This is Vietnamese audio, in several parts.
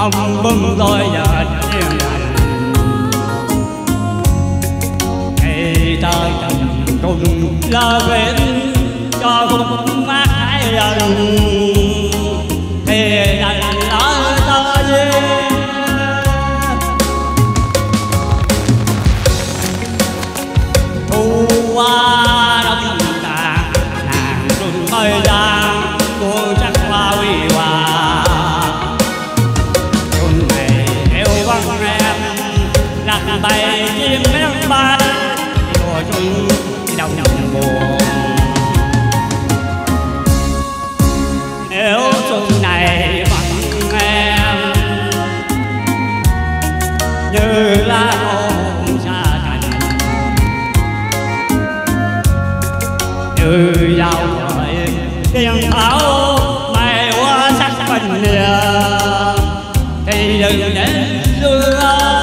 ông bưng tôi giờ chiên lành thì ta cần cùng la bên cho khúc mát hai lần thì đành lỡ ta duyên thu qua đông tàn nàng xuân thời gian buồn chắc hoa huy hòa xuân này yêu vắng em lạc bay chim mấy bay mùa xuân đông đông buồn nếu xuân này vắng em như lá hồng xa cành như dao thời tiếng tháo mây hoa sắc bình thì đừng đến xuân ơi.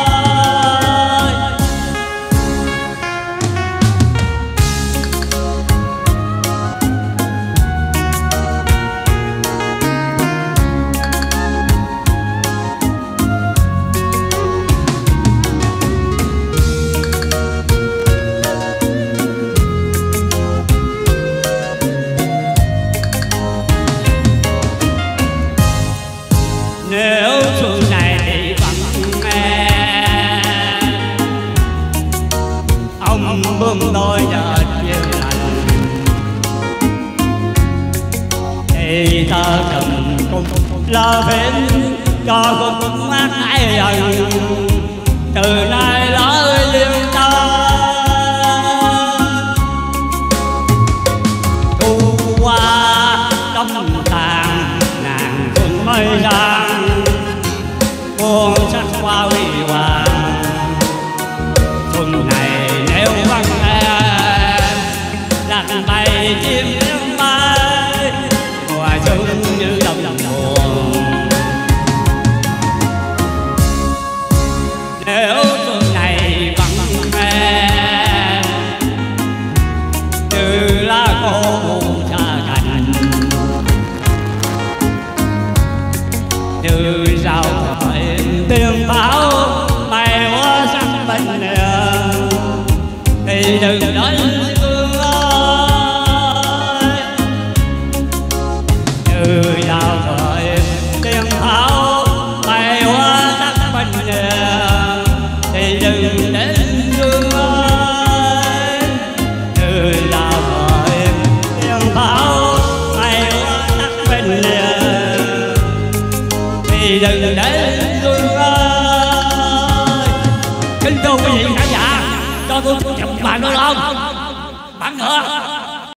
Nếu xuân này vắng em ông bưng tôi giờ chiên lành thì ta cần cùng la bên cho cùng mát hai lần từ nay lỡ yêu ta thu qua đông tàn nàng xuân mới ra buồn sắc hoa huy hoàng xuân này nếu vắng em lạc bay chim nước mai mùa xuân như đông đông buồn nếu xuân này vắng em như lá khô buồn xa cành như sao tiếng pháo mây hoa sắc bên thì đừng đến phương ơi như sao thời tiếng pháo mây hoa sắc bên thì đừng đến phương ơi như sao thời tiếng pháo mây hoa sắc bên thì đừng đến kính thưa quý vị khán giả cho tôi chụp màn được không? Bạn nữa